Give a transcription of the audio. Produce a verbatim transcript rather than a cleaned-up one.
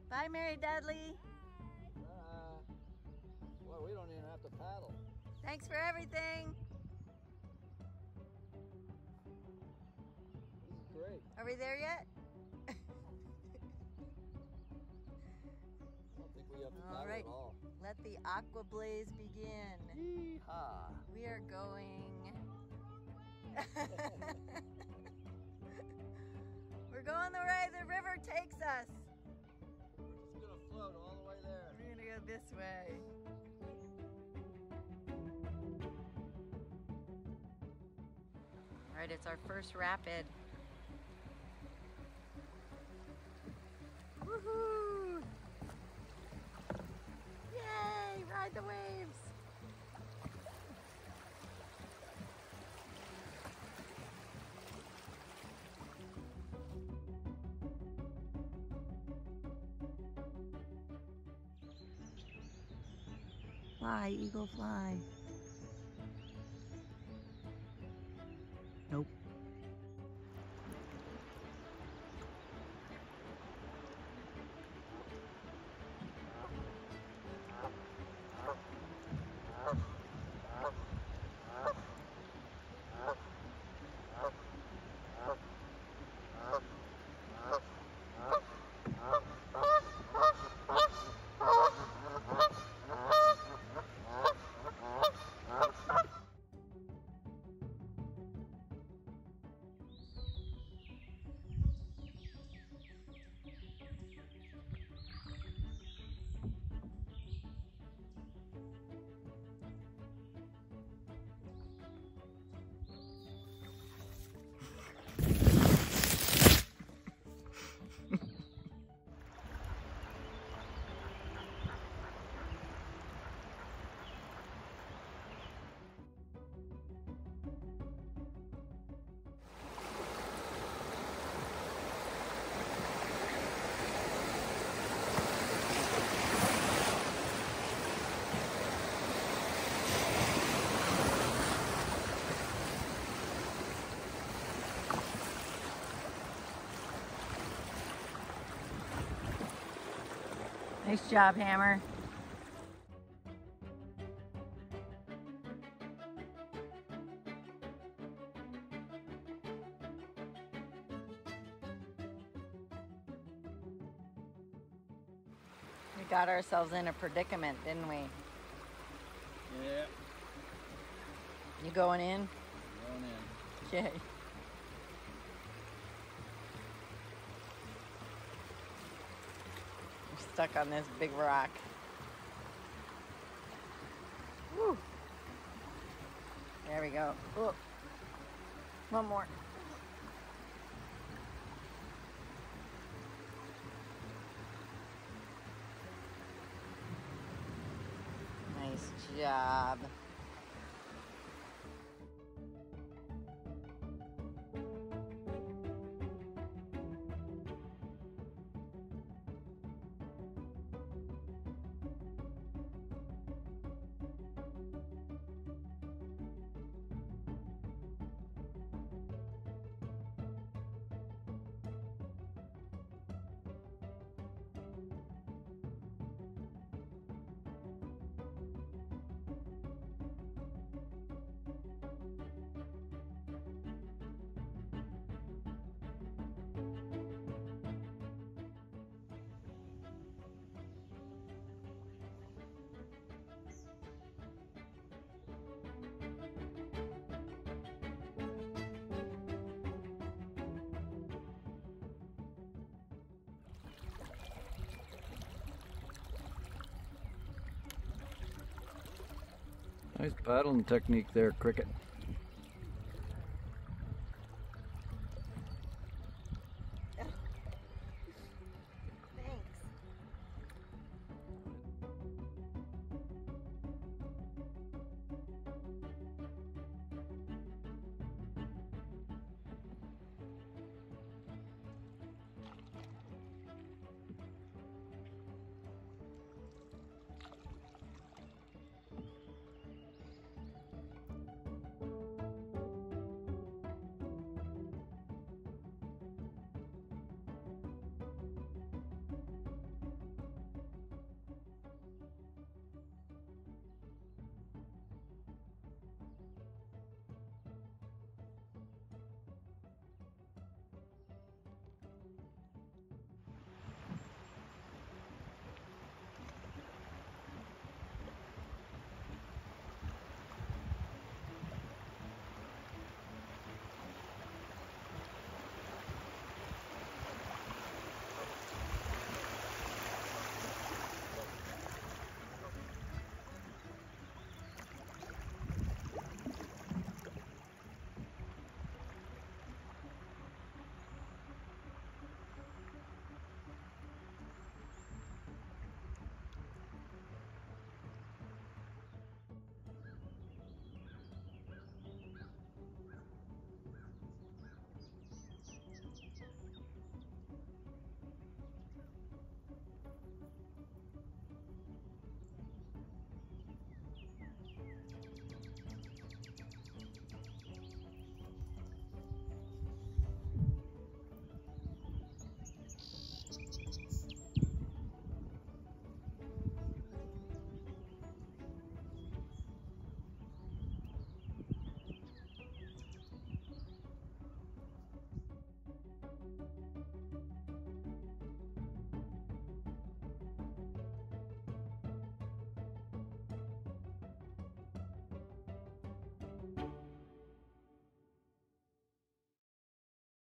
Bye, Mary Dudley. Uh, well, we don't even have to paddle. Thanks for everything. This is great. Are we there yet? I don't think we have to paddle All right. at all. Let the aqua blaze begin. Yee-haw. We are going. We're going the way the river takes us. We're just gonna float all the way there. We're gonna go this way. All right, it's our first rapid. Woohoo! Yay! Ride the waves! Fly, eagle, fly. Nope. Nice job, Hammer. We got ourselves in a predicament, didn't we? Yeah. You going in? Going in. Okay. We're stuck on this big rock. Woo. There we go. Ooh. One more. Nice job. Nice paddling technique there, Cricket.